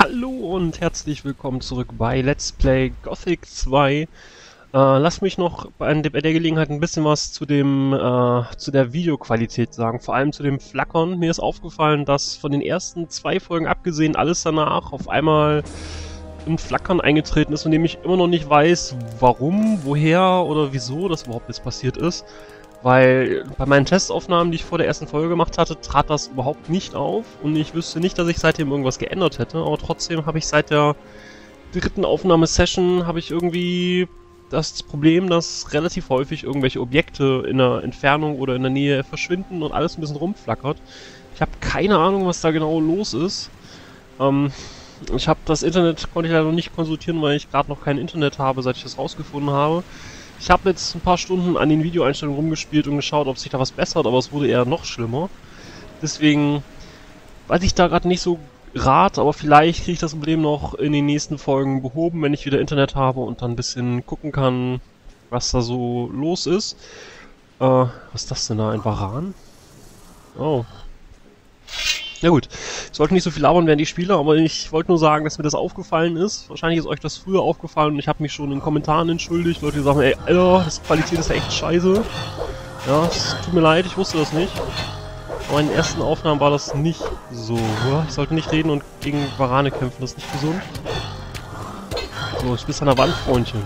Hallo und herzlich willkommen zurück bei Let's Play Gothic 2. Lass mich noch bei der Gelegenheit ein bisschen was zu der Videoqualität sagen, vor allem zu dem Flackern. Mir ist aufgefallen, dass von den ersten 2 Folgen abgesehen alles danach auf einmal ein Flackern eingetreten ist, von dem ich immer noch nicht weiß, warum, woher oder wieso das überhaupt jetzt passiert ist. Weil bei meinen Testaufnahmen, die ich vor der ersten Folge gemacht hatte, trat das überhaupt nicht auf und ich wüsste nicht, dass ich seitdem irgendwas geändert hätte, aber trotzdem habe ich seit der 3. Aufnahmesession habe ich irgendwie das Problem, dass relativ häufig irgendwelche Objekte in der Entfernung oder in der Nähe verschwinden und alles ein bisschen rumflackert. Ich habe keine Ahnung, was da genau los ist. Ich habe das Internet, konnte ich leider noch nicht konsultieren, weil ich gerade noch kein Internet habe, seit ich das rausgefunden habe. Ich habe jetzt ein paar Stunden an den Videoeinstellungen rumgespielt und geschaut, ob sich da was bessert, aber es wurde eher noch schlimmer. Deswegen weiß ich da gerade nicht so Rat, aber vielleicht kriege ich das Problem noch in den nächsten Folgen behoben, wenn ich wieder Internet habe und dann ein bisschen gucken kann, was da so los ist. Was ist das denn da? Ein Varan? Oh. Na gut, ich sollte nicht so viel labern während ich spiele, aber ich wollte nur sagen, dass mir das aufgefallen ist. Wahrscheinlich ist euch das früher aufgefallen und ich habe mich schon in Kommentaren entschuldigt. Leute, die sagen, ey, Alter, das Qualität ist ja echt scheiße. Ja, es tut mir leid, ich wusste das nicht. Aber in den ersten Aufnahmen war das nicht so. Ich sollte nicht reden und gegen Varane kämpfen, das ist nicht gesund. So, ich bist an der Wand, Freundchen.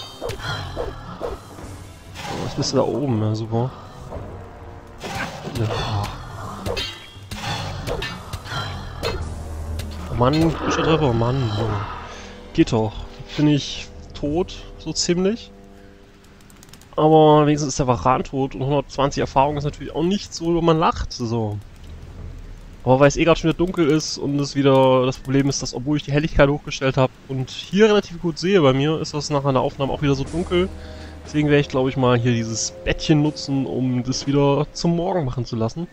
So, jetzt bist du da oben, ja super. Ja. Mann, guter Treffer, Mann. So. Geht doch. Bin ich tot, so ziemlich. Aber wenigstens ist der Varan tot und 120 Erfahrung ist natürlich auch nicht so, wenn man lacht. So. Aber weil es eh gerade schon wieder dunkel ist und es wieder das Problem ist, dass obwohl ich die Helligkeit hochgestellt habe und hier relativ gut sehe bei mir, ist das nach einer Aufnahme auch wieder so dunkel. Deswegen werde ich, glaube ich, mal hier dieses Bettchen nutzen, um das wieder zum Morgen machen zu lassen.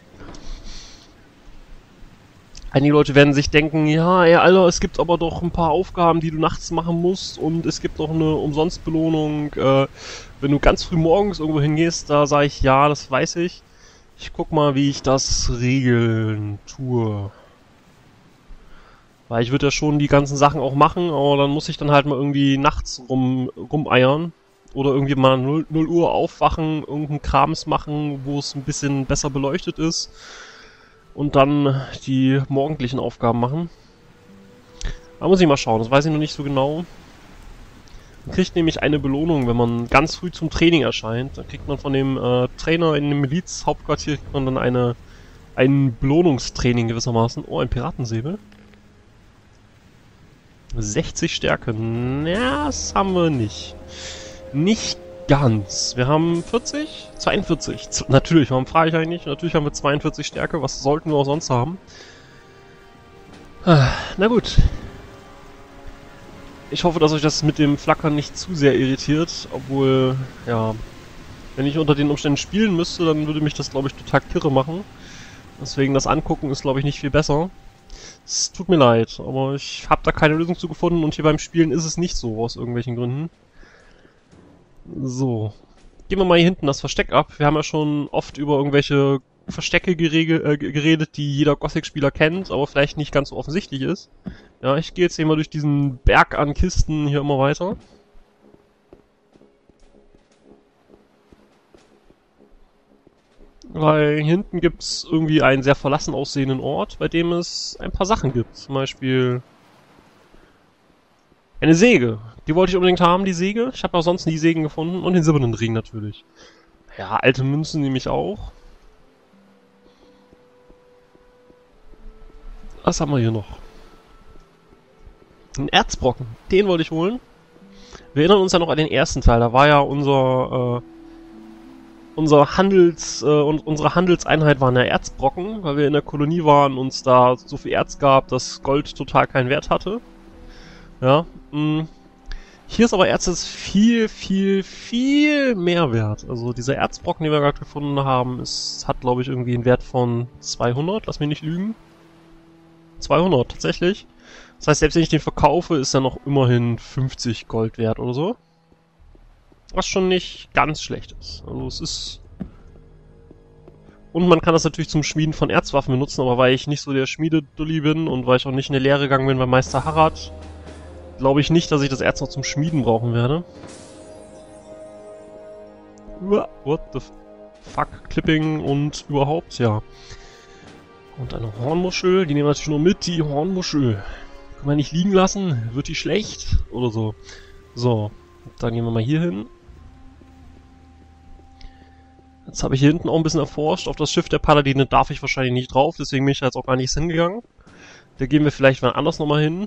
Einige Leute werden sich denken, ja, ey, Alter, es gibt aber doch ein paar Aufgaben, die du nachts machen musst und es gibt auch eine Umsonstbelohnung, wenn du ganz früh morgens irgendwo hingehst. Da sage ich, ja, das weiß ich. Ich guck mal, wie ich das regeln tue. Weil ich würde ja schon die ganzen Sachen auch machen, aber dann muss ich dann halt mal irgendwie nachts rumeiern. Oder irgendwie mal 0 Uhr aufwachen, irgendeinen Krams machen, wo es ein bisschen besser beleuchtet ist. Und dann die morgendlichen Aufgaben machen. Da muss ich mal schauen, das weiß ich noch nicht so genau. Man kriegt nämlich eine Belohnung, wenn man ganz früh zum Training erscheint. Dann kriegt man von dem Trainer in dem Miliz-Hauptquartier kriegt man dann ein Belohnungstraining gewissermaßen. Oh, ein Piratensäbel. 60 Stärke. Na, das haben wir nicht. Nicht ganz. Wir haben 40? 42. Natürlich, warum frage ich eigentlich? Natürlich haben wir 42 Stärke. Was sollten wir auch sonst haben? Na gut. Ich hoffe, dass euch das mit dem Flackern nicht zu sehr irritiert. Obwohl, ja, wenn ich unter den Umständen spielen müsste, dann würde mich das, glaube ich, total kirre machen. Deswegen das Angucken ist, glaube ich, nicht viel besser. Es tut mir leid, aber ich habe da keine Lösung zu gefunden und hier beim Spielen ist es nicht so, aus irgendwelchen Gründen. So. Gehen wir mal hier hinten das Versteck ab. Wir haben ja schon oft über irgendwelche Verstecke geredet, die jeder Gothic-Spieler kennt, aber vielleicht nicht ganz so offensichtlich ist. Ja, ich gehe jetzt hier mal durch diesen Berg an Kisten hier immer weiter. Weil hier hinten gibt es irgendwie einen sehr verlassen aussehenden Ort, bei dem es ein paar Sachen gibt. Zum Beispiel eine Säge. Die wollte ich unbedingt haben, die Säge. Ich habe auch sonst nie Sägen gefunden. Und den silbernen Ring natürlich. Ja, alte Münzen nehme ich auch. Was haben wir hier noch? Ein Erzbrocken. Den wollte ich holen. Wir erinnern uns ja noch an den ersten Teil. Da war ja unsere Handelseinheit waren ja Erzbrocken, weil wir in der Kolonie waren und es da so viel Erz gab, dass Gold total keinen Wert hatte. Ja, hier ist aber Erz jetzt viel, viel, viel mehr wert. Also dieser Erzbrocken, den wir gerade gefunden haben, hat glaube ich irgendwie einen Wert von 200, lass mich nicht lügen. 200, tatsächlich. Das heißt, selbst wenn ich den verkaufe, ist er noch immerhin 50 Gold wert oder so. Was schon nicht ganz schlecht ist. Also es ist Und man kann das natürlich zum Schmieden von Erzwaffen benutzen, aber weil ich nicht so der Schmiededulli bin und weil ich auch nicht in eine Lehre gegangen bin bei Meister Harad, glaube ich nicht, dass ich das Erz noch zum Schmieden brauchen werde. What the fuck? Clipping und überhaupt, ja. Und eine Hornmuschel, die nehmen wir natürlich nur mit, die Hornmuschel. Können wir nicht liegen lassen? Wird die schlecht? Oder so. So, dann gehen wir mal hier hin. Jetzt habe ich hier hinten auch ein bisschen erforscht. Auf das Schiff der Paladine darf ich wahrscheinlich nicht drauf, deswegen bin ich da jetzt auch gar nicht hingegangen. Da gehen wir vielleicht wann anders nochmal hin.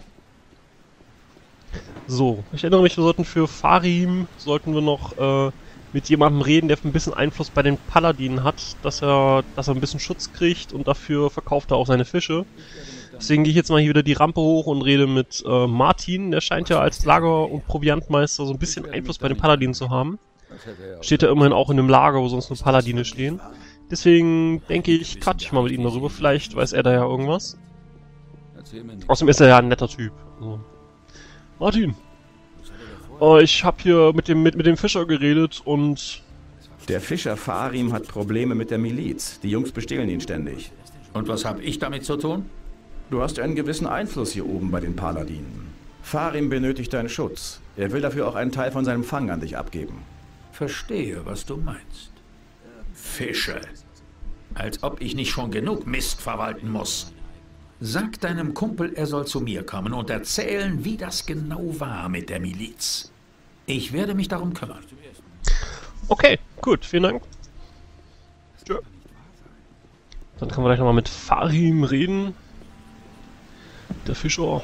So, ich erinnere mich, wir sollten für Farim, noch mit jemandem reden, der ein bisschen Einfluss bei den Paladinen hat, dass er ein bisschen Schutz kriegt und dafür verkauft er auch seine Fische. Deswegen gehe ich jetzt mal hier wieder die Rampe hoch und rede mit Martin. Der scheint ja als Lager- und Proviantmeister so ein bisschen Einfluss bei den Paladinen zu haben. Steht ja immerhin auch in einem Lager, wo sonst nur Paladine stehen. Deswegen denke ich, quatsch ich mal mit ihm darüber. Vielleicht weiß er da ja irgendwas. Außerdem ist er ja ein netter Typ. So. Martin! Ich habe hier mit dem Fischer geredet und... Der Fischer Farim hat Probleme mit der Miliz. Die Jungs bestehlen ihn ständig. Und was habe ich damit zu tun? Du hast einen gewissen Einfluss hier oben bei den Paladinen. Farim benötigt deinen Schutz. Er will dafür auch einen Teil von seinem Fang an dich abgeben. Verstehe, was du meinst. Fische. Als ob ich nicht schon genug Mist verwalten muss. Sag deinem Kumpel, er soll zu mir kommen und erzählen, wie das genau war mit der Miliz. Ich werde mich darum kümmern. Okay, gut, vielen Dank. Tschö. Dann können wir gleich nochmal mit Farim reden. Der Fischer.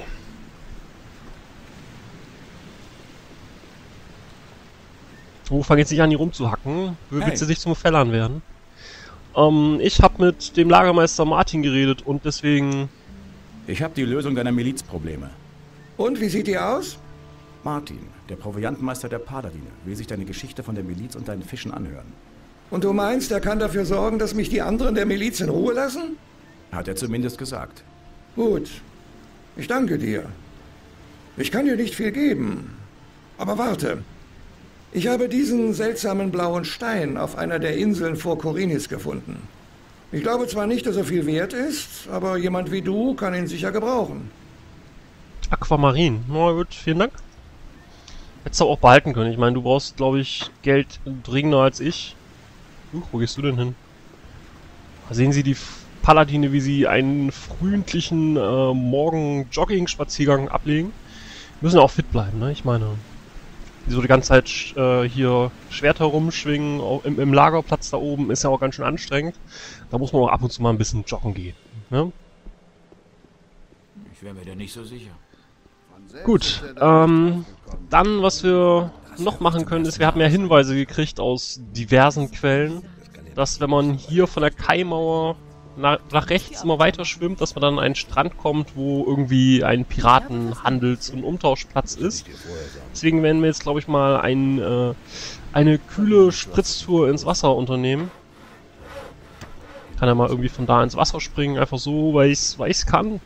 Oh, fang jetzt nicht an, hier rumzuhacken. Willst du sich zum Fellern werden? Ich habe mit dem Lagermeister Martin geredet und deswegen... Ich habe die Lösung deiner Milizprobleme. Und, wie sieht die aus? Martin, der Proviantmeister der Paladine, will sich deine Geschichte von der Miliz und deinen Fischen anhören. Und du meinst, er kann dafür sorgen, dass mich die anderen der Miliz in Ruhe lassen? Hat er zumindest gesagt. Gut. Ich danke dir. Ich kann dir nicht viel geben. Aber warte. Ich habe diesen seltsamen blauen Stein auf einer der Inseln vor Korinis gefunden. Ich glaube zwar nicht, dass er viel wert ist, aber jemand wie du kann ihn sicher gebrauchen. Aquamarin. Na gut, vielen Dank. Hättest du auch behalten können. Ich meine, du brauchst, glaube ich, Geld dringender als ich. Wo gehst du denn hin? Sehen Sie die Paladine, wie sie einen frühlichen Morgen-Jogging-Spaziergang ablegen? Müssen ja auch fit bleiben, ne? Ich meine, die so die ganze Zeit hier Schwerter rumschwingen im Lagerplatz da oben ist ja auch ganz schön anstrengend. Da muss man auch ab und zu mal ein bisschen joggen gehen, ne? Ich wäre mir da nicht so sicher. Gut, dann, was wir noch machen können, ist, wir haben ja Hinweise gekriegt aus diversen Quellen, dass wenn man hier von der Kaimauer nach rechts immer weiter schwimmt, dass man dann an einen Strand kommt, wo irgendwie ein Piratenhandels- und Umtauschplatz ist. Deswegen werden wir jetzt, glaube ich, mal eine kühle Spritztour ins Wasser unternehmen. Ich kann ja mal irgendwie von da ins Wasser springen, einfach so, weil ich's kann.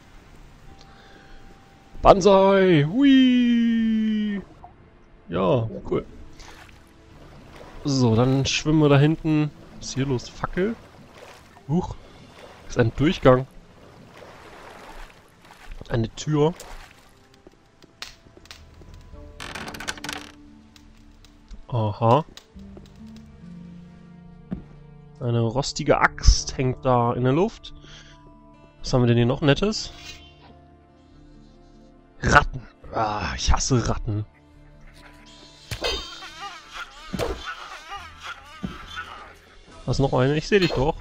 Banzai! Hui! Ja, cool. So, dann schwimmen wir da hinten. Was ist hier los? Fackel? Huch. Das ist ein Durchgang. Eine Tür. Aha. Eine rostige Axt hängt da in der Luft. Was haben wir denn hier noch Nettes? Ratten. Ah, ich hasse Ratten. Was noch eine? Ich sehe dich doch.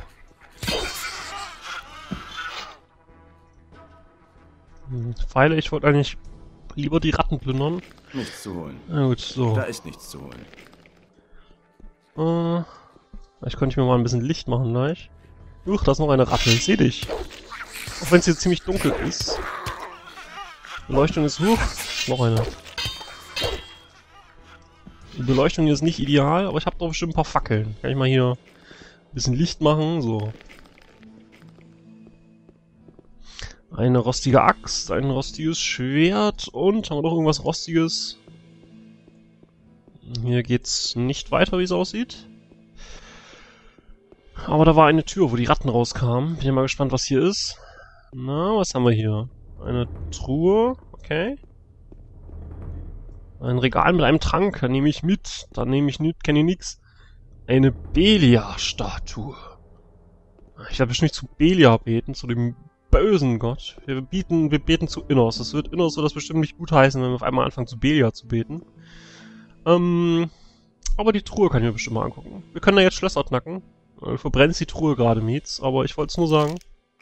Pfeile, ich wollte eigentlich lieber die Ratten plündern. Nichts zu holen. Na gut, so. Da ist nichts zu holen. Vielleicht könnte ich mir mal ein bisschen Licht machen gleich. Da ist noch eine Ratte, ich sehe dich. Auch wenn es hier ziemlich dunkel ist. Beleuchtung ist noch eine. Die Beleuchtung hier ist nicht ideal, aber ich habe doch bestimmt ein paar Fackeln. Kann ich mal hier ein bisschen Licht machen, so. Eine rostige Axt, ein rostiges Schwert und haben wir noch irgendwas Rostiges? Hier geht's nicht weiter, wie es aussieht. Aber da war eine Tür, wo die Ratten rauskamen. Bin ja mal gespannt, was hier ist. Na, was haben wir hier? Eine Truhe. Okay. Ein Regal mit einem Trank. Da nehme ich mit. Da nehme ich nicht, kenne ich nix. Eine Belia-Statue. Ich werde bestimmt nicht zu Belia beten, zu dem bösen Gott. Wir beten zu Innos. Das wird Innos wird das bestimmt nicht gut heißen, wenn wir auf einmal anfangen zu Belia zu beten. Aber die Truhe kann ich mir bestimmt mal angucken. Wir können da jetzt Schlösser knacken. Du verbrennst die Truhe gerade, Mietz, aber ich wollte es nur sagen.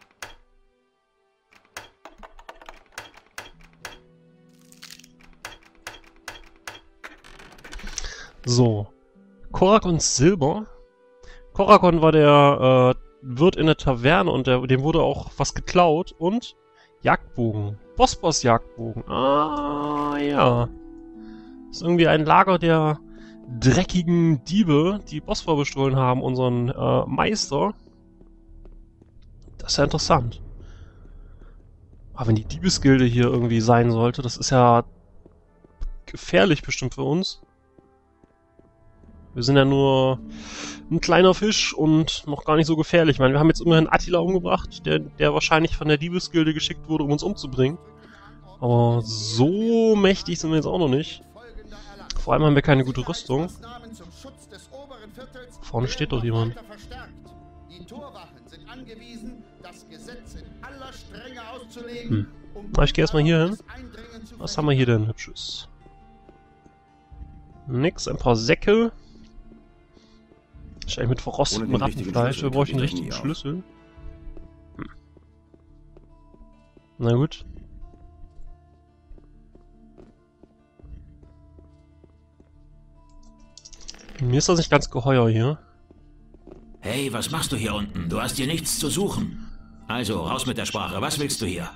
So. Korakons Silber. Korakon war der Wirt in der Taverne und dem wurde auch was geklaut. Und Jagdbogen. Bosporus-Jagdbogen. Ah, ja. Das ist irgendwie ein Lager der dreckigen Diebe, die Bospor bestohlen haben, unseren Meister. Das ist ja interessant. Aber wenn die Diebesgilde hier irgendwie sein sollte, das ist ja gefährlich bestimmt für uns. Wir sind ja nur ein kleiner Fisch und noch gar nicht so gefährlich. Ich meine, wir haben jetzt immerhin Attila umgebracht, der wahrscheinlich von der Diebesgilde geschickt wurde, um uns umzubringen. Aber so mächtig sind wir jetzt auch noch nicht. Vor allem haben wir keine gute Rüstung. Vorne steht doch jemand. Na, ich gehe erstmal hier hin. Was haben wir hier denn Hübsches? Nix, ein paar Säcke. Wahrscheinlich mit verrostetem Rattenfleisch. Wir brauchen einen richtigen Schlüssel. Na gut. Mir ist das nicht ganz geheuer hier. Hey, was machst du hier unten? Du hast hier nichts zu suchen. Also, raus mit der Sprache. Was willst du hier?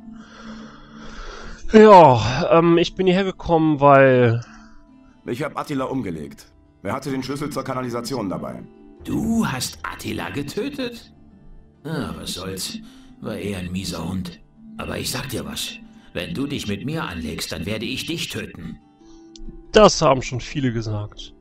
Ja, ich bin hierher gekommen, weil... Ich habe Attila umgelegt. Er hatte den Schlüssel zur Kanalisation dabei. Du hast Attila getötet? Ah, was soll's. War eher ein mieser Hund. Aber ich sag dir was. Wenn du dich mit mir anlegst, dann werde ich dich töten. Das haben schon viele gesagt.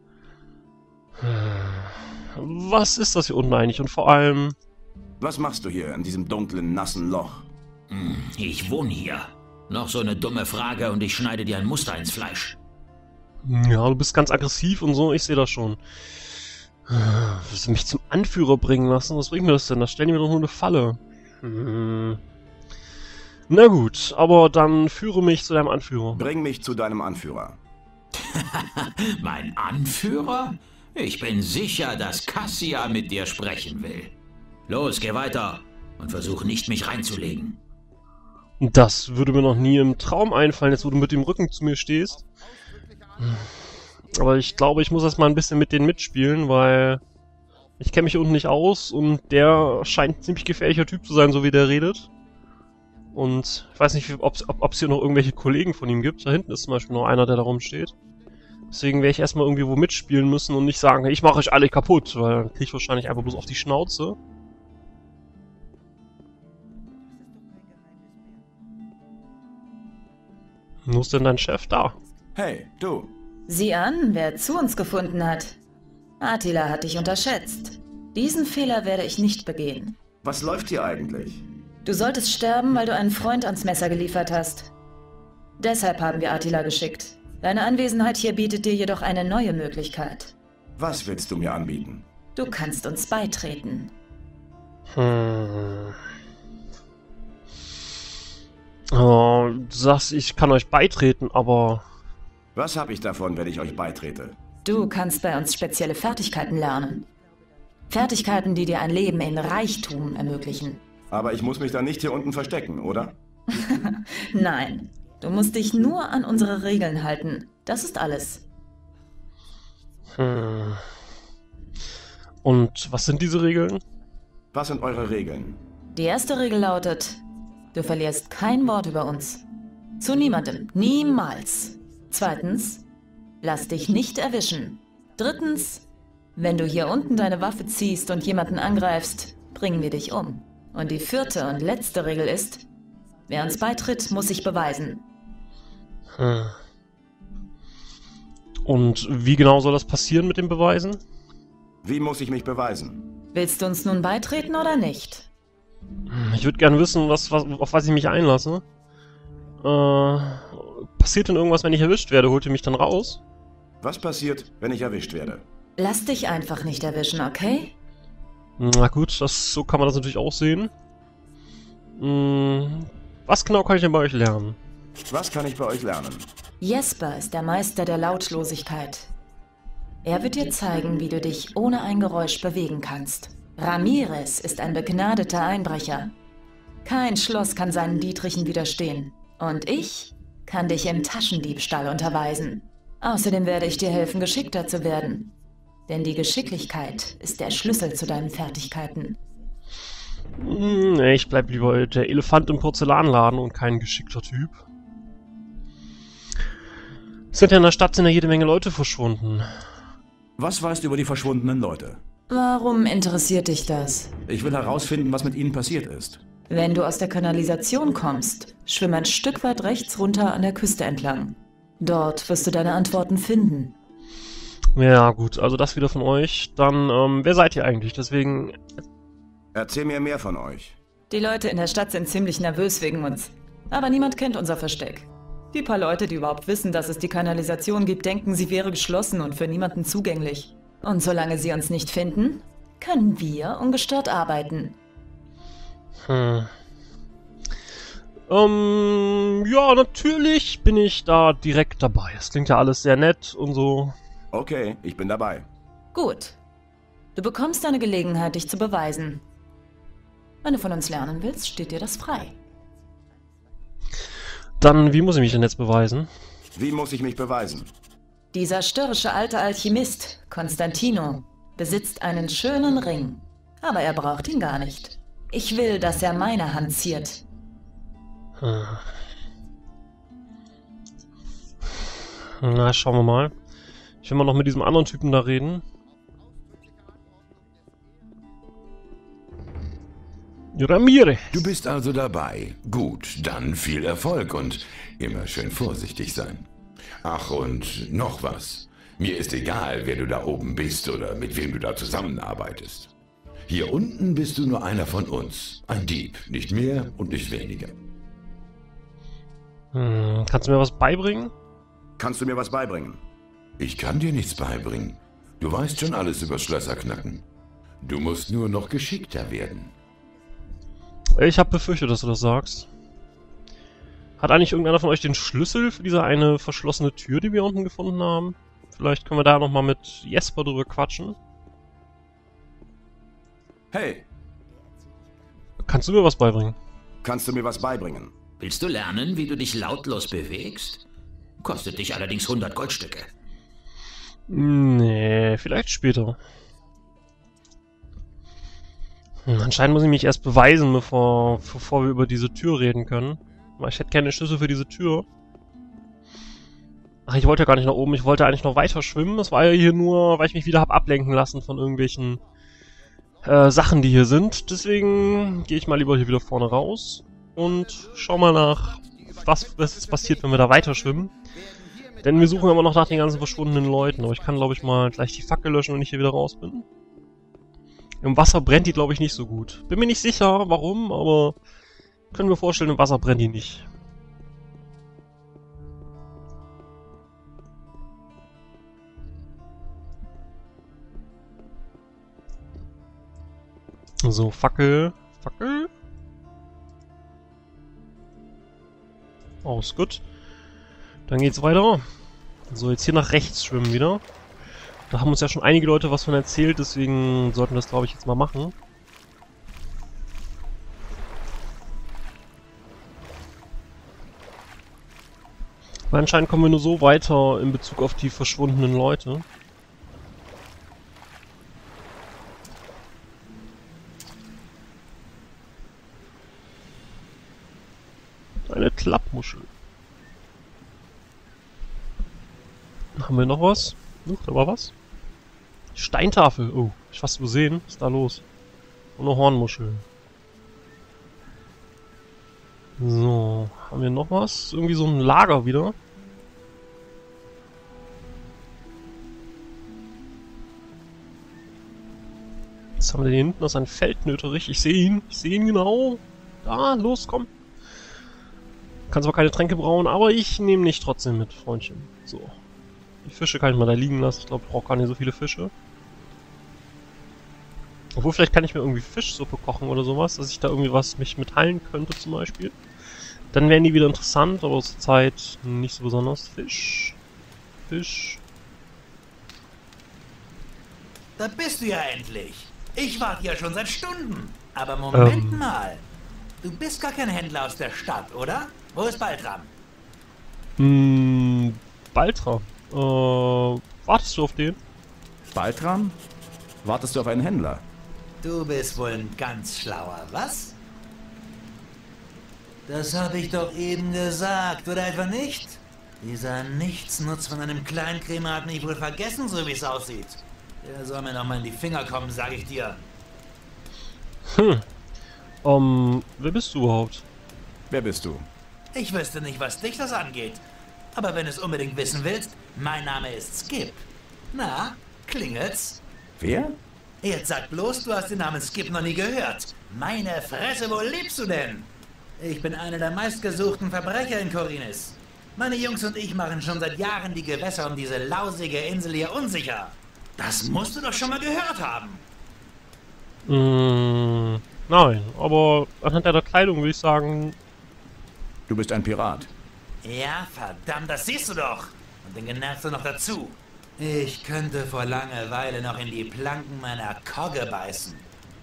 Was ist das hier unten eigentlich? Und vor allem... Was machst du hier in diesem dunklen, nassen Loch? Ich wohne hier. Noch so eine dumme Frage und ich schneide dir ein Muster ins Fleisch. Ja, du bist ganz aggressiv und so, ich sehe das schon. Willst du mich zum Anführer bringen lassen? Was bringt mir das denn? Da stellen die mir doch nur eine Falle. Na gut, aber dann führe mich zu deinem Anführer. Bring mich zu deinem Anführer. Mein Anführer? Ich bin sicher, dass Cassia mit dir sprechen will. Los, geh weiter und versuch nicht, mich reinzulegen. Das würde mir noch nie im Traum einfallen, jetzt wo du mit dem Rücken zu mir stehst. Aber ich glaube, ich muss erst mal ein bisschen mit denen mitspielen, weil ich kenne mich unten nicht aus und der scheint ein ziemlich gefährlicher Typ zu sein, so wie der redet. Und ich weiß nicht, ob es hier noch irgendwelche Kollegen von ihm gibt. Da hinten ist zum Beispiel noch einer, der da rumsteht. Deswegen werde ich erstmal irgendwie wo mitspielen müssen und nicht sagen, ich mache euch alle kaputt, weil dann kriege ich wahrscheinlich einfach bloß auf die Schnauze. Wo ist denn dein Chef? Da. Hey, du. Sieh an, wer zu uns gefunden hat. Attila hat dich unterschätzt. Diesen Fehler werde ich nicht begehen. Was läuft hier eigentlich? Du solltest sterben, weil du einen Freund ans Messer geliefert hast. Deshalb haben wir Attila geschickt. Deine Anwesenheit hier bietet dir jedoch eine neue Möglichkeit. Was willst du mir anbieten? Du kannst uns beitreten. Oh, du sagst, ich kann euch beitreten, aber... Was habe ich davon, wenn ich euch beitrete? Du kannst bei uns spezielle Fertigkeiten lernen. Fertigkeiten, die dir ein Leben in Reichtum ermöglichen. Aber ich muss mich dann nicht hier unten verstecken, oder? Nein, du musst dich nur an unsere Regeln halten. Das ist alles. Und was sind diese Regeln? Was sind eure Regeln? Die erste Regel lautet, du verlierst kein Wort über uns. Zu niemandem. Niemals. Zweitens, lass dich nicht erwischen. Drittens, wenn du hier unten deine Waffe ziehst und jemanden angreifst, bringen wir dich um. Und die vierte und letzte Regel ist, wer uns beitritt, muss sich beweisen. Und wie genau soll das passieren mit den Beweisen? Wie muss ich mich beweisen? Willst du uns nun beitreten oder nicht? Ich würde gerne wissen, auf was ich mich einlasse. Passiert denn irgendwas, wenn ich erwischt werde? Holt ihr mich dann raus? Was passiert, wenn ich erwischt werde? Lass dich einfach nicht erwischen, okay? Na gut, so kann man das natürlich auch sehen. Was genau kann ich denn bei euch lernen? Was kann ich bei euch lernen? Jesper ist der Meister der Lautlosigkeit. Er wird dir zeigen, wie du dich ohne ein Geräusch bewegen kannst. Ramirez ist ein begnadeter Einbrecher. Kein Schloss kann seinen Dietrichen widerstehen. Und ich kann dich im Taschendiebstahl unterweisen. Außerdem werde ich dir helfen, geschickter zu werden. Denn die Geschicklichkeit ist der Schlüssel zu deinen Fertigkeiten. Nee, ich bleib lieber der Elefant im Porzellanladen und kein geschickter Typ. In der Stadt sind ja jede Menge Leute verschwunden. Was weißt du über die verschwundenen Leute? Warum interessiert dich das? Ich will herausfinden, was mit ihnen passiert ist. Wenn du aus der Kanalisation kommst, schwimm ein Stück weit rechts runter an der Küste entlang. Dort wirst du deine Antworten finden. Ja gut, also das wieder von euch. Dann, wer seid ihr eigentlich? Deswegen... Erzähl mir mehr von euch. Die Leute in der Stadt sind ziemlich nervös wegen uns. Aber niemand kennt unser Versteck. Die paar Leute, die überhaupt wissen, dass es die Kanalisation gibt, denken, sie wäre geschlossen und für niemanden zugänglich. Und solange sie uns nicht finden, können wir ungestört arbeiten. Ja, natürlich bin ich da direkt dabei. Das klingt ja alles sehr nett und so. Okay, ich bin dabei. Gut. Du bekommst eine Gelegenheit, dich zu beweisen. Wenn du von uns lernen willst, steht dir das frei. Dann, wie muss ich mich denn jetzt beweisen? Wie muss ich mich beweisen? Dieser störrische alte Alchemist, Konstantino, besitzt einen schönen Ring. Aber er braucht ihn gar nicht. Ich will, dass er meine Hand ziert. Na, schauen wir mal. Ich will mal noch mit diesem anderen Typen da reden. Ramirez. Du bist also dabei. Gut, dann viel Erfolg und immer schön vorsichtig sein. Ach, und noch was. Mir ist egal, wer du da oben bist oder mit wem du da zusammenarbeitest. Hier unten bist du nur einer von uns. Ein Dieb, nicht mehr und nicht weniger. Kannst du mir was beibringen? Kannst du mir was beibringen? Ich kann dir nichts beibringen. Du weißt schon alles über Schlösserknacken. Du musst nur noch geschickter werden. Ich habe befürchtet, dass du das sagst. Hat eigentlich irgendeiner von euch den Schlüssel für diese eine verschlossene Tür, die wir unten gefunden haben? Vielleicht können wir da nochmal mit Jesper drüber quatschen. Hey, Kannst du mir was beibringen? kannst du mir was beibringen? Willst du lernen, wie du dich lautlos bewegst? Kostet dich allerdings 100 Goldstücke. Nee, vielleicht später. Anscheinend muss ich mich erst beweisen, bevor wir über diese Tür reden können. Aber ich hätte keine Schlüssel für diese Tür. Ach, ich wollte ja gar nicht nach oben. Ich wollte eigentlich noch weiter schwimmen. Das war ja hier nur, weil ich mich wieder habe ablenken lassen von irgendwelchen Sachen, die hier sind. Deswegen gehe ich mal lieber hier wieder vorne raus und schau mal nach, was jetzt passiert, wenn wir da weiter schwimmen. Denn wir suchen immer noch nach den ganzen verschwundenen Leuten. Aber ich kann, glaube ich, mal gleich die Fackel löschen, wenn ich hier wieder raus bin. Im Wasser brennt die, glaube ich, nicht so gut. Bin mir nicht sicher, warum, aber können wir vorstellen, im Wasser brennt die nicht. So, Fackel. Fackel. Oh, ist gut. Dann geht's weiter. So, jetzt hier nach rechts schwimmen wieder. Da haben uns ja schon einige Leute was von erzählt, deswegen sollten wir das, glaube ich, jetzt mal machen. Weil anscheinend kommen wir nur so weiter in Bezug auf die verschwundenen Leute. Eine Klappmuschel. Haben wir noch was? Da war was. Steintafel. Oh, ich fast übersehen. Was ist da los? Und eine Hornmuschel. So, haben wir noch was? Irgendwie so ein Lager wieder. Was haben wir denn hier hinten? Das ist ein Feldnöterich. Ich sehe ihn. Ich sehe ihn genau. Da, los, komm. Kann zwar keine Tränke brauen, aber ich nehme nicht trotzdem mit, Freundchen. So. Die Fische kann ich mal da liegen lassen. Ich glaube, ich brauche gar nicht so viele Fische. Obwohl, vielleicht kann ich mir irgendwie Fischsuppe kochen oder sowas, dass ich da irgendwie was mich mit heilen könnte zum Beispiel. Dann wären die wieder interessant, aber zur Zeit nicht so besonders. Fisch. Fisch. Da bist du ja endlich. Ich warte ja schon seit Stunden. Aber Moment mal. Du bist gar kein Händler aus der Stadt, oder? Wo ist Baltram? Baltram. Wartest du auf den? Baltram? Wartest du auf einen Händler? Du bist wohl ein ganz schlauer, was? Das habe ich doch eben gesagt, oder etwa nicht? Dieser Nichtsnutz von einem Kleinkrämer hat mich wohl vergessen, so wie es aussieht. Der soll mir noch mal in die Finger kommen, sage ich dir. Wer bist du überhaupt? Wer bist du? Ich wüsste nicht, was dich das angeht. Aber wenn du es unbedingt wissen willst, mein Name ist Skip. Na, klingelt's? Wer? Jetzt sag bloß, du hast den Namen Skip noch nie gehört. Meine Fresse, wo lebst du denn? Ich bin einer der meistgesuchten Verbrecher in Khorinis. Meine Jungs und ich machen schon seit Jahren die Gewässer um diese lausige Insel hier unsicher. Das musst du doch schon mal gehört haben. Nein, aber anhand deiner Kleidung würde ich sagen... Du bist ein Pirat. Ja, verdammt, das siehst du doch. Und den genervst du noch dazu. Ich könnte vor Langeweile noch in die Planken meiner Kogge beißen.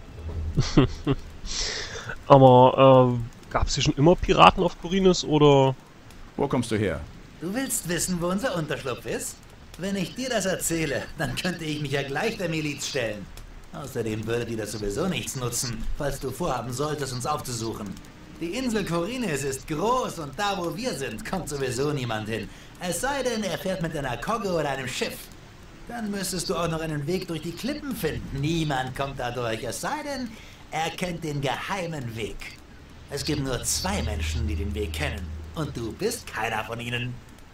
Aber, gab es hier schon immer Piraten auf Khorinis, oder? Wo kommst du her? Du willst wissen, wo unser Unterschlupf ist? Wenn ich dir das erzähle, dann könnte ich mich ja gleich der Miliz stellen. Außerdem würde dir das sowieso nichts nutzen, falls du vorhaben solltest, uns aufzusuchen. Die Insel Khorinis ist groß und da, wo wir sind, kommt sowieso niemand hin. Es sei denn, er fährt mit einer Kogge oder einem Schiff. Dann müsstest du auch noch einen Weg durch die Klippen finden. Niemand kommt da durch, es sei denn, er kennt den geheimen Weg. Es gibt nur 2 Menschen, die den Weg kennen. Und du bist keiner von ihnen.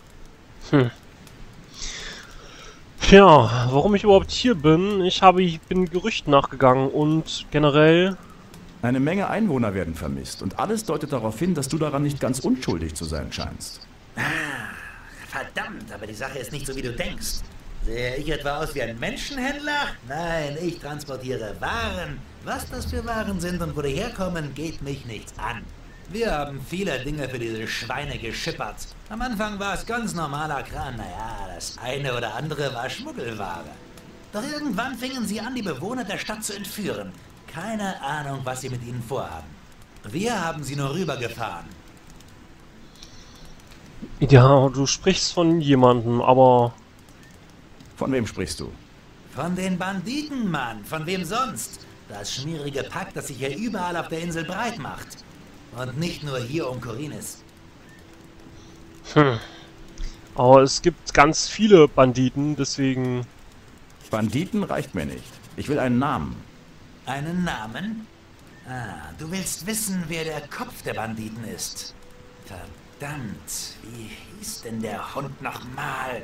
Tja, warum ich überhaupt hier bin? Ich bin Gerüchten nachgegangen und generell... Eine Menge Einwohner werden vermisst und alles deutet darauf hin, dass du daran nicht ganz unschuldig zu sein scheinst. Verdammt, aber die Sache ist nicht so, wie du denkst. Sehe ich etwa aus wie ein Menschenhändler? Nein, ich transportiere Waren. Was das für Waren sind und wo die herkommen, geht mich nichts an. Wir haben viele Dinge für diese Schweine geschippert. Am Anfang war es ganz normaler Kram. Naja, das eine oder andere war Schmuggelware. Doch irgendwann fingen sie an, die Bewohner der Stadt zu entführen. Keine Ahnung, was sie mit ihnen vorhaben. Wir haben sie nur rübergefahren. Ja, du sprichst von jemandem, aber... Von wem sprichst du? Von den Banditen, Mann. Von wem sonst? Das schmierige Pack, das sich hier überall auf der Insel breit macht. Und nicht nur hier um Khorinis. Aber es gibt ganz viele Banditen, deswegen... Banditen reicht mir nicht. Ich will einen Namen. Einen Namen? Du willst wissen, wer der Kopf der Banditen ist. Verdammt, wie hieß denn der Hund nochmal?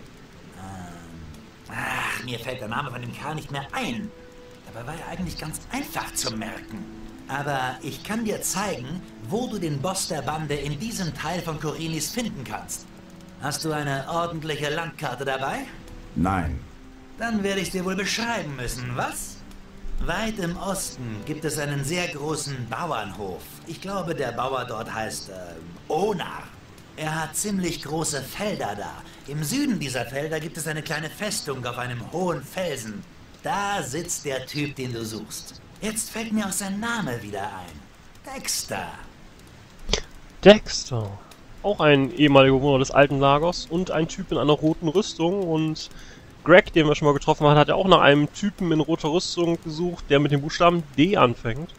Mir fällt der Name von dem Kerl nicht mehr ein. Dabei war er eigentlich ganz einfach zu merken. Aber ich kann dir zeigen, wo du den Boss der Bande in diesem Teil von Khorinis finden kannst. Hast du eine ordentliche Landkarte dabei? Nein. Dann werde ich dir wohl beschreiben müssen, was? Weit im Osten gibt es einen sehr großen Bauernhof. Ich glaube, der Bauer dort heißt Onar. Er hat ziemlich große Felder da. Im Süden dieser Felder gibt es eine kleine Festung auf einem hohen Felsen. Da sitzt der Typ, den du suchst. Jetzt fällt mir auch sein Name wieder ein. Dexter. Dexter. Auch ein ehemaliger Bewohner des alten Lagers und ein Typ in einer roten Rüstung. Und Greg, den wir schon mal getroffen haben, hat ja auch nach einem Typen in roter Rüstung gesucht, der mit dem Buchstaben D anfängt.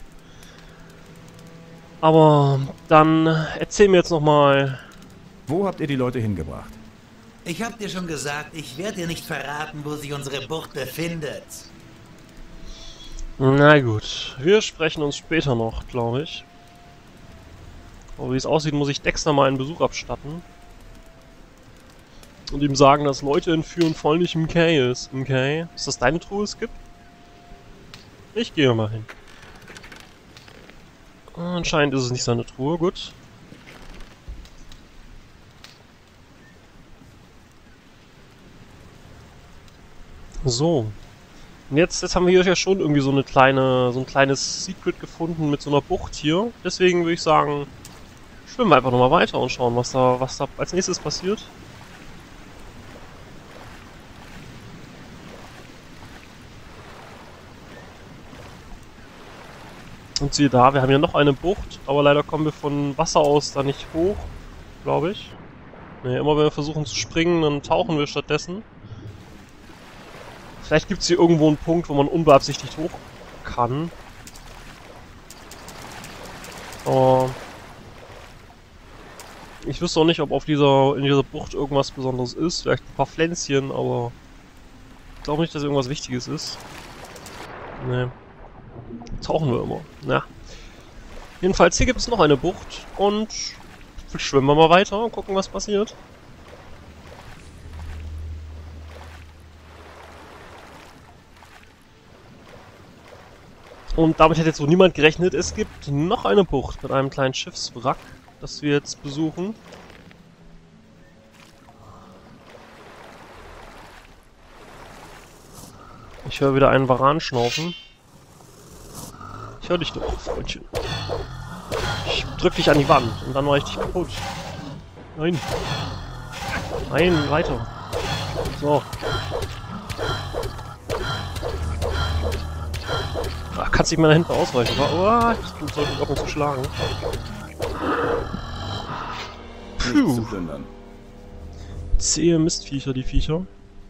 Aber dann erzähl mir jetzt nochmal... Wo habt ihr die Leute hingebracht? Ich hab dir schon gesagt, ich werde dir nicht verraten, wo sich unsere Bucht befindet. Na gut, wir sprechen uns später noch, glaube ich. Aber wie es aussieht, muss ich Dexter mal einen Besuch abstatten. Und ihm sagen, dass Leute entführen voll nicht im Kay ist. Okay? Ist das deine Truhe, Skip? Ich gehe mal hin. Anscheinend ist es nicht seine Truhe, gut. So. Und jetzt haben wir hier ja schon irgendwie so ein kleines Secret gefunden mit so einer Bucht hier. Deswegen würde ich sagen, schwimmen wir einfach nochmal weiter und schauen, was da als nächstes passiert. Und siehe da, wir haben hier noch eine Bucht, aber leider kommen wir von Wasser aus da nicht hoch, glaube ich. Ne, immer wenn wir versuchen zu springen, dann tauchen wir stattdessen. Vielleicht gibt es hier irgendwo einen Punkt, wo man unbeabsichtigt hoch kann. Aber ich wüsste auch nicht, ob in dieser Bucht irgendwas Besonderes ist. Vielleicht ein paar Pflänzchen, aber ich glaube nicht, dass irgendwas Wichtiges ist. Ne. Tauchen wir immer. Na. Jedenfalls, hier gibt es noch eine Bucht und schwimmen wir mal weiter und gucken, was passiert. Und damit hätte jetzt so niemand gerechnet. Es gibt noch eine Bucht mit einem kleinen Schiffswrack, das wir jetzt besuchen. Ich höre wieder einen Varan schnaufen. Ich höre dich doch, Freundchen. Ich drück dich an die Wand und dann war ich dich kaputt. Nein. Nein, weiter. So. Ach, kannst du nicht mehr da hinten ausweichen, oder? Oh, ich sollte mich auch zu schlagen. Puh. Zähe Mistviecher, die Viecher.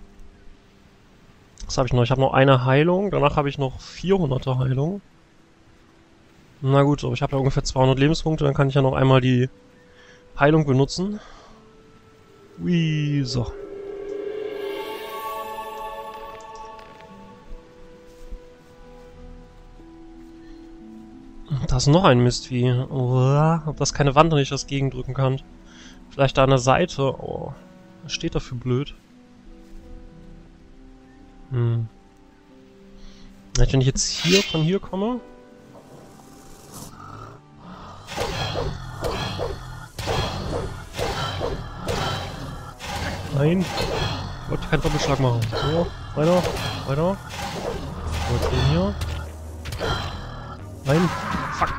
Was habe ich noch? Ich habe noch eine Heilung, danach habe ich noch 400er Heilung. Na gut, aber ich habe ja ungefähr 200 Lebenspunkte, dann kann ich ja noch einmal die Heilung benutzen. Ui, so. Da ist noch ein Mistvieh. Ob das keine Wand, nicht das gegendrücken kann. Vielleicht da an der Seite. Oh, was steht da für blöd? Vielleicht, wenn ich jetzt von hier komme. Nein. Ich wollte keinen Doppelschlag machen. So, weiter, weiter. So, jetzt den hier. Nein. Fuck.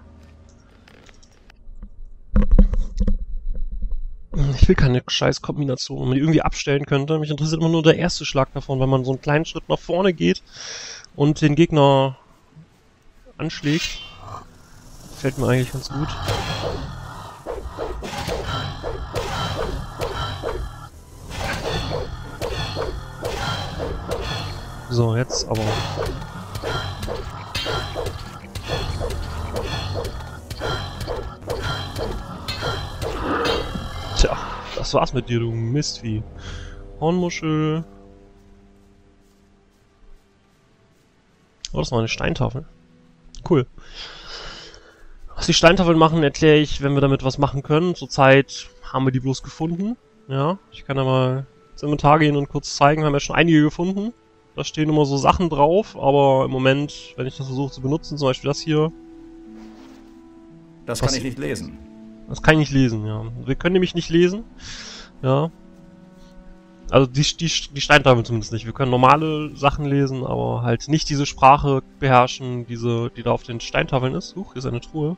Ich will keine scheiß Kombination, wo man die irgendwie abstellen könnte. Mich interessiert immer nur der erste Schlag davon, wenn man so einen kleinen Schritt nach vorne geht und den Gegner anschlägt. Fällt mir eigentlich ganz gut. So, jetzt aber. Tja, das war's mit dir, du Mistvieh. Hornmuschel. Oh, das war eine Steintafel. Cool. Was die Steintafeln machen, erkläre ich, wenn wir damit was machen können. Zurzeit haben wir die bloß gefunden. Ja, ich kann ja mal ins Inventar gehen und kurz zeigen. Wir haben ja schon einige gefunden. Da stehen immer so Sachen drauf, aber im Moment, wenn ich das versuche zu benutzen, zum Beispiel das hier. Das kann ich nicht lesen. Das kann ich nicht lesen, ja. Wir können nämlich nicht lesen. Ja. Also die Steintafeln zumindest nicht. Wir können normale Sachen lesen, aber halt nicht diese Sprache beherrschen, die da auf den Steintafeln ist. Hier ist eine Truhe.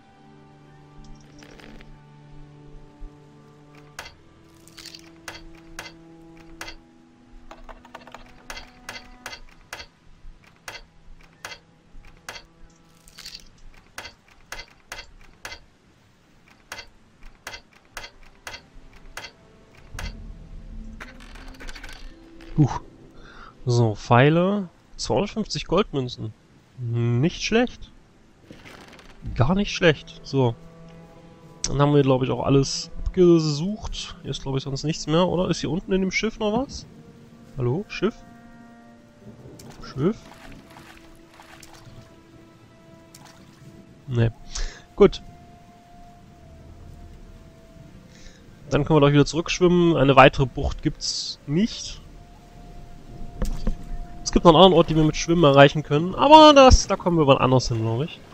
So, Pfeile. 250 Goldmünzen. Nicht schlecht. Gar nicht schlecht. So. Dann haben wir, glaube ich, auch alles abgesucht. Hier ist, glaube ich, sonst nichts mehr, oder? Ist hier unten in dem Schiff noch was? Hallo? Schiff? Schiff? Ne. Gut. Dann können wir doch wieder zurückschwimmen. Eine weitere Bucht gibt's nicht. Es gibt noch einen anderen Ort, den wir mit Schwimmen erreichen können, aber da kommen wir wann anders hin, glaube ich.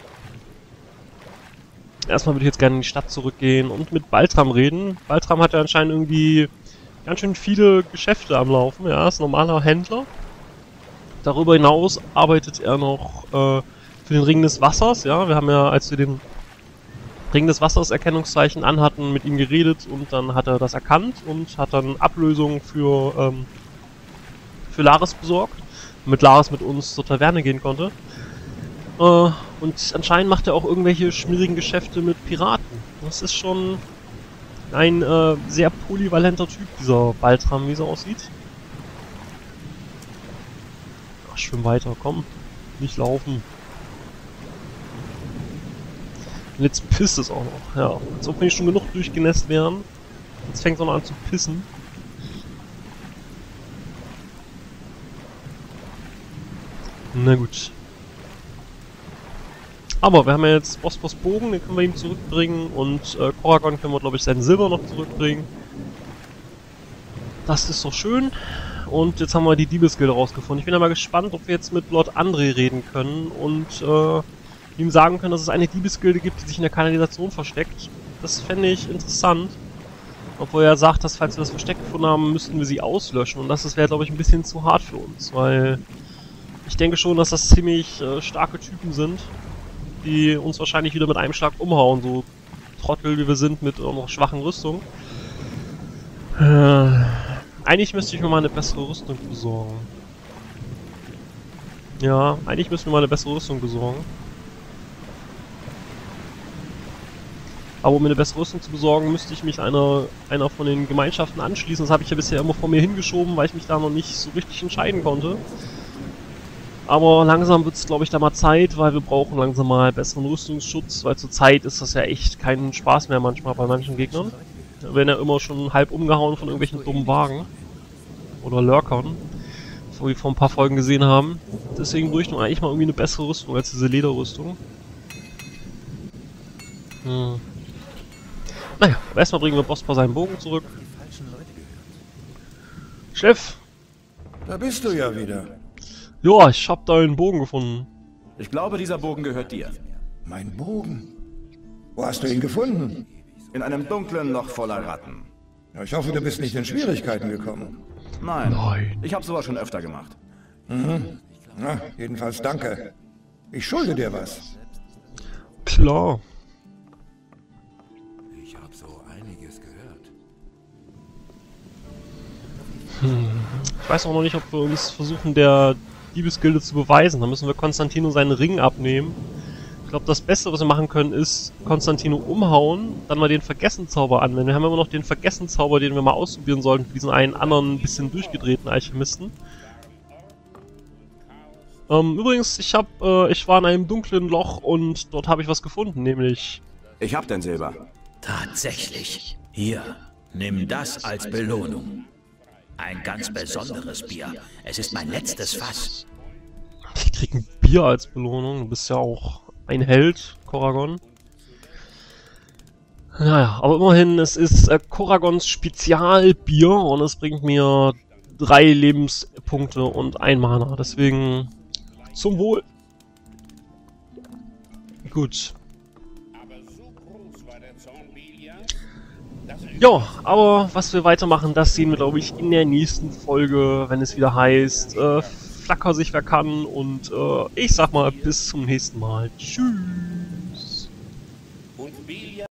Erstmal würde ich jetzt gerne in die Stadt zurückgehen und mit Baltram reden. Baltram hat ja anscheinend irgendwie ganz schön viele Geschäfte am Laufen. Ja, ist ein normaler Händler. Darüber hinaus arbeitet er noch für den Ring des Wassers. Ja, wir haben ja, als wir den Ring des Wassers Erkennungszeichen anhatten, mit ihm geredet und dann hat er das erkannt und hat dann Ablösung für Laris besorgt, damit Laris mit uns zur Taverne gehen konnte. Und anscheinend macht er auch irgendwelche schmierigen Geschäfte mit Piraten. Das ist schon ein sehr polyvalenter Typ, dieser Baltram, wie es aussieht. Ach, schwimm weiter, komm. Nicht laufen. Und jetzt pisst es auch noch. Ja, als ob wir nicht schon genug durchgenässt wären. Jetzt fängt es auch noch an zu pissen. Na gut. Aber wir haben ja jetzt Bosporus Bogen, den können wir ihm zurückbringen. Und Koragon können wir, glaube ich, sein Silber noch zurückbringen. Das ist doch schön. Und jetzt haben wir die Diebesgilde rausgefunden. Ich bin aber gespannt, ob wir jetzt mit Lord André reden können und ihm sagen können, dass es eine Diebesgilde gibt, die sich in der Kanalisation versteckt. Das fände ich interessant. Obwohl er sagt, dass falls wir das Versteck gefunden haben, müssten wir sie auslöschen. Und das wäre, glaube ich, ein bisschen zu hart für uns, weil ich denke schon, dass das ziemlich starke Typen sind, die uns wahrscheinlich wieder mit einem Schlag umhauen, so Trottel wie wir sind mit noch schwachen Rüstung. Eigentlich müsste ich mir mal eine bessere Rüstung besorgen. Ja, eigentlich müssen wir mal eine bessere Rüstung besorgen. Aber um mir eine bessere Rüstung zu besorgen, müsste ich mich einer von den Gemeinschaften anschließen. Das habe ich ja bisher immer vor mir hingeschoben, weil ich mich da noch nicht so richtig entscheiden konnte. Aber langsam wird es, glaube ich, da mal Zeit, weil wir brauchen langsam mal besseren Rüstungsschutz, weil zur Zeit ist das ja echt kein Spaß mehr manchmal bei manchen Gegnern. Da werden ja immer schon halb umgehauen von irgendwelchen dummen Wagen. Oder Lurkern. So wie wir vor ein paar Folgen gesehen haben. Deswegen bräuchten wir eigentlich mal irgendwie eine bessere Rüstung als diese Lederrüstung. Naja, aber erstmal bringen wir Bospor seinen Bogen zurück. Chef! Da bist du ja wieder. Ja, ich hab da einen Bogen gefunden. Ich glaube, dieser Bogen gehört dir. Mein Bogen? Wo hast du ihn gefunden? In einem dunklen Loch voller Ratten. Ja, ich hoffe, du bist nicht in Schwierigkeiten gekommen. Nein. Ich habe sowas schon öfter gemacht. Mhm. Na, jedenfalls danke. Ich schulde dir was. Klar. Ich habe so einiges gehört. Ich weiß auch noch nicht, ob wir uns versuchen, der Diebesgilde zu beweisen. Da müssen wir Konstantino seinen Ring abnehmen. Ich glaube, das Beste, was wir machen können, ist Konstantino umhauen, dann mal den Vergessenszauber anwenden. Wir haben immer noch den Vergessenszauber, den wir mal ausprobieren sollten für diesen einen anderen, bisschen durchgedrehten Alchemisten. Übrigens, ich war in einem dunklen Loch und dort habe ich was gefunden, nämlich... Ich hab dein Silber. Tatsächlich. Hier, nimm das als Belohnung. Ein ganz besonderes Bier. Es ist mein letztes Fass. Ich krieg ein Bier als Belohnung. Du bist ja auch ein Held, Koragon. Naja, aber immerhin, es ist Koragons Spezialbier und es bringt mir 3 Lebenspunkte und 1 Mana. Deswegen zum Wohl. Gut. Ja, aber was wir weitermachen, das sehen wir, glaube ich, in der nächsten Folge, wenn es wieder heißt, flacker sich wer kann und ich sag mal, bis zum nächsten Mal. Tschüss.